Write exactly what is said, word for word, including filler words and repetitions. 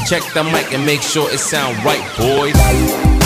Check the mic and make sure it sound right, boys.